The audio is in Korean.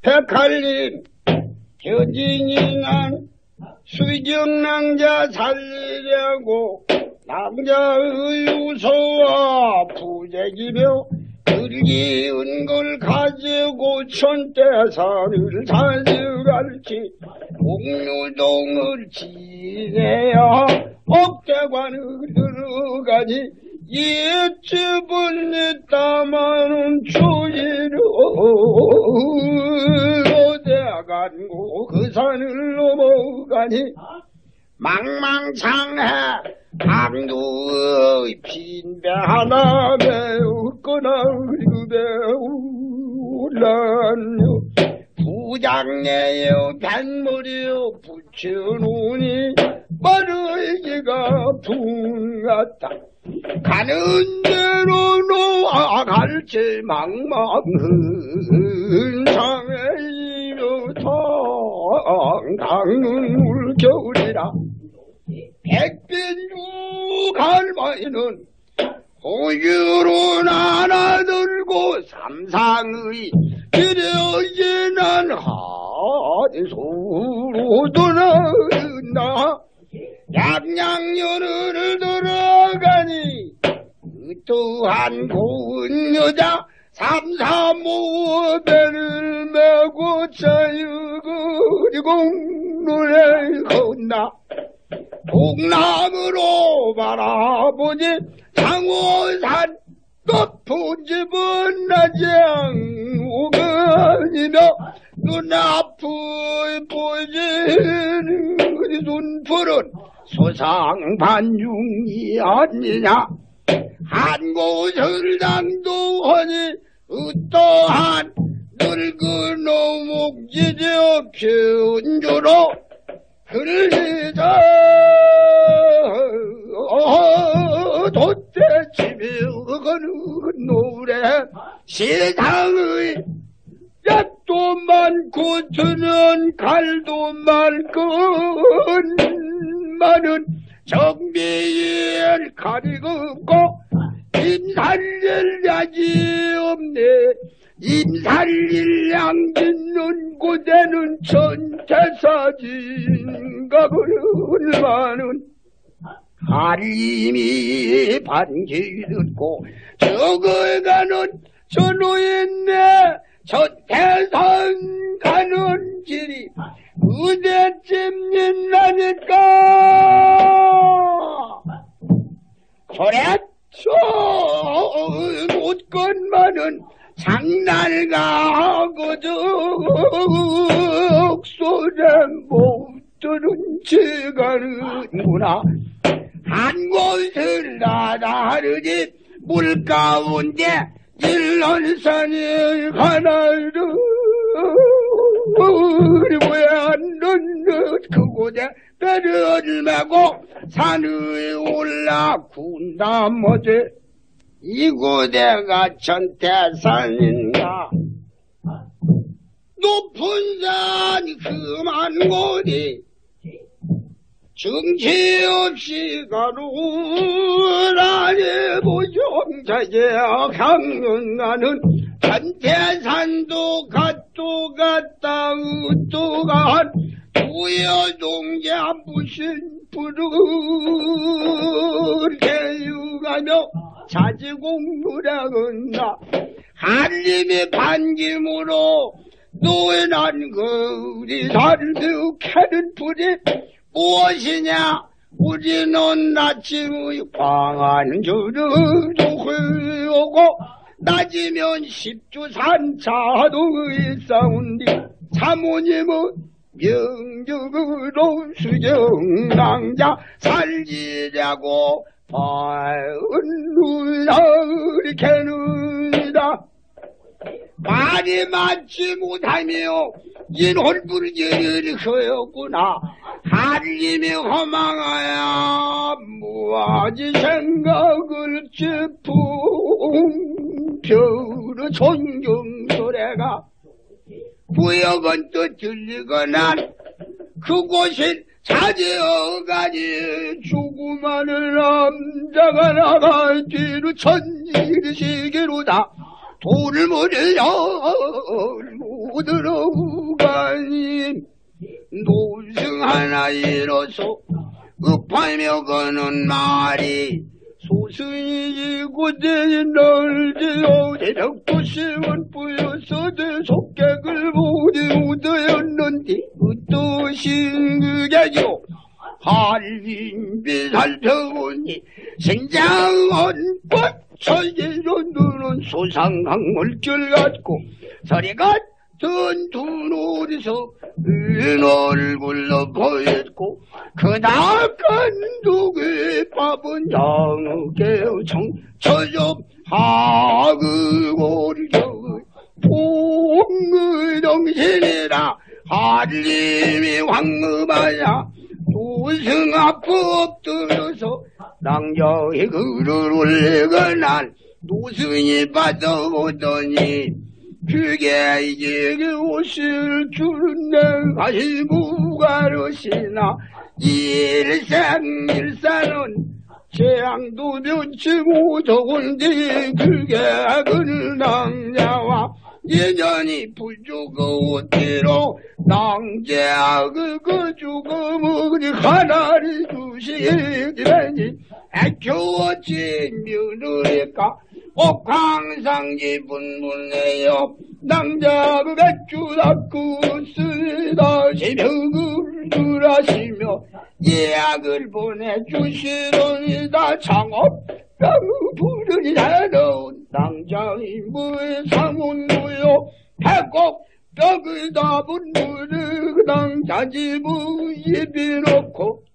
백할림 현진이 난 수정낭자 살리려고 남자의 유서와 부재기며 들기운 걸 가지고 천대산을 찾아갈지 공유동을 지내야 억대관을 들어가니 옛집은 있다마는 추위로 어대간고 그 산을 넘어가니 망망창해 강도의 빈배 하나 메우거나 배울라뇨 부장내요 뱃머리요 붙여놓으니 머리기가 붕같다 가는 대로 놓아갈지 망망은 장애이며 당당은 물겨울이라 백빈주 갈바이는 호유로 나나 들고 삼상의 기려지난 하디소로 떠나나 양양연을 들어가니 또한 고운 여자 삼삼오배를 메고 자유그리고 노래 건나 동남으로 바라보니 장호산 높은 집은 나장우건이며 눈앞을 보이는 눈풀은 소상반중이 아니냐 한 곳을 당도하니 어떠한 늙은 오목지저 편주로 흘리자 돛대치며 노래 세상의 얏도 많고 드는 칼도 많은 정비일 칼이 없고 임살릴 약이 없네 임살릴 양짓는 곳에는 천태사진가 그런마는 하림이 반기 듣고 저걸 가는 저 노인네 천태산 가는 길이 그대쯤 있나니까 저랬죠 못건만은 장날가 그저 소리 못 들은 지가는구나 한 곳을 나다르지 물 가운데 일런산이 하나를 왜 안 넣는 그곳에 배를 메고 산을 올라 군다머지 이곳에가 천태산인가 높은 산 험한 곳이 정치 없이 가로라니 보정자제 강릉가는 천태산도 갓도 갔다 으또 간 부여동자 무신 부르 개유가며 자지공부라건다 한림의 반김으로 노인한 거리 살며 캐는 불이 무엇이냐 우리는 아침의 광한 저녁도 흐르고 낮이면 십주산차도 있사온디 사모님은 명적으로 수정낭자 살리자고 바은 누나를 캐는다 말이 맞지 못하며 인홀불결이 허였구나 한림이 허망하야 무아지 생각을 짚은 별의 존경소리가 구역은 또 들리거나 그곳이 찾아가니 죽음하는 남자가 나가 뒤로 천일시기로다 돌을 머리야 못 들어가니 노승 하나 이로써 읍하며 거는 말이 소승이 고대에 널지요 대적도 시원 뿌여서 대속객을 모두 얻었는데 어떠신 그게요 한림비 살펴보니 생장은 뻗쳐지로 누는 소상강물길 같고 서리 같은 두 노리서 얼굴로 보였고 그다간 두개 밥은 양에게 청처좀 하그골겨 봉의정신이라 한림이 황금하야 도승 앞에 엎드려서 낭자의 글을 올리거나 노승이 받아오더니 그게 이게 옷을 주는 내가시고 가르시나 일생일사는 재앙도 면치고 적은데 그게 그 낭자와 예전이 부주고 뒤로 낭자 그 죽음을 하나를 주시기라니 애초어진 며느리까 옥황상지 분분해요 낭자 그 배추다구 쓰다 새벽을 들하시며 예약을 보내주시더니다 창업 부르니 나는 낭자의 무의 상운무요 백곡 벽을 답은 무르 낭자지부 예비놓고